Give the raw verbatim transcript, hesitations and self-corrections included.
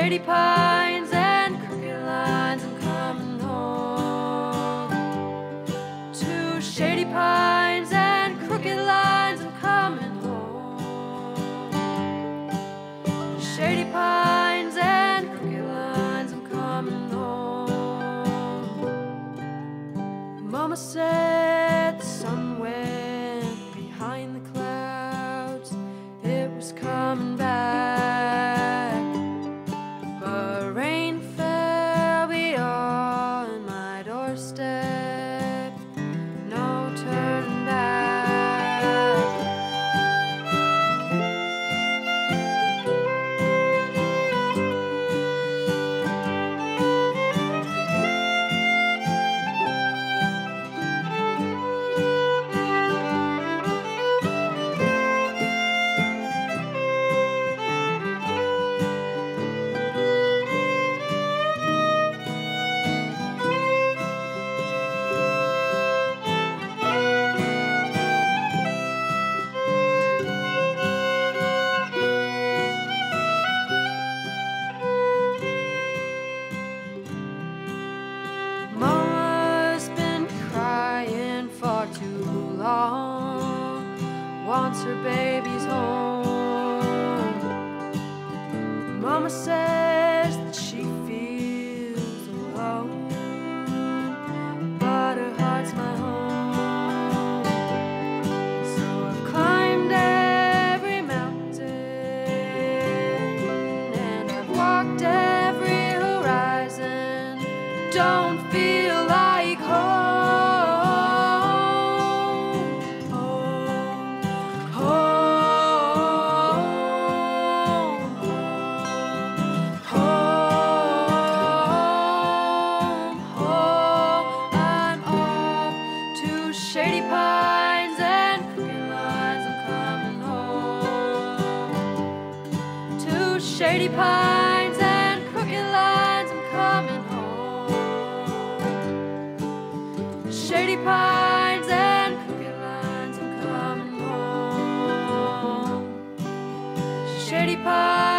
shady pines and crooked lines, I'm coming home. To shady pines and crooked lines, I'm coming home. Shady pines and crooked lines, I'm coming home. Mama said the sun went behind the clouds, it was coming back, but rain fell beyond my doorstep, no turning back. Mama's been crying for too long, wants her babies home. Mama says that she feels alone, but her heart's my home. So I've climbed every mountain and I've walked every horizon. Don't feel like home, home, home, home, home. I'm off to shady pines and crooked lines, I'm coming home. To shady pines and crooked lines, I'm coming home. Shady pines and crooked lines, I'm coming home. Shady pines.